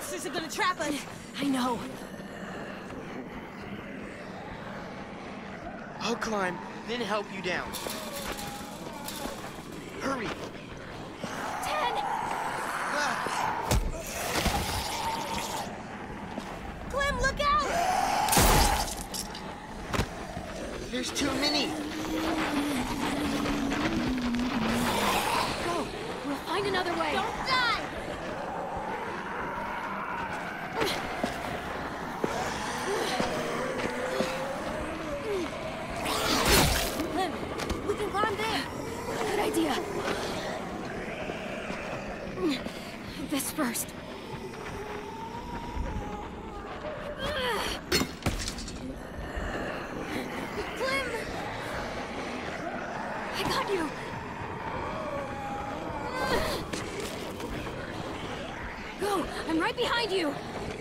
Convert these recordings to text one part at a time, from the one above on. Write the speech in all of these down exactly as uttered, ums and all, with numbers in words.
bastards are gonna trap us! I know. I'll climb, then help you down. Hurry! Ten! Ah. Clem, look out! There's too many! Go! We'll find another way. Don't die! Clem, we can climb there! Good idea. This first. Clem! I got you. Go! I'm right behind you.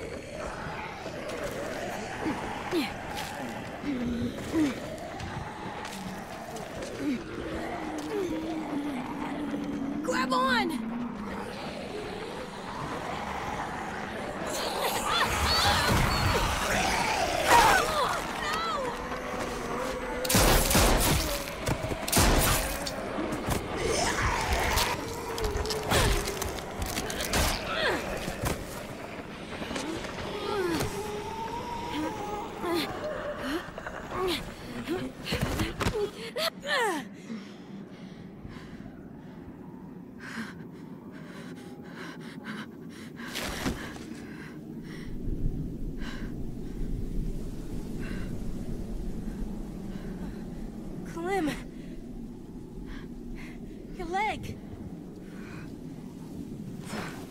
Grab on! Clem! Your leg!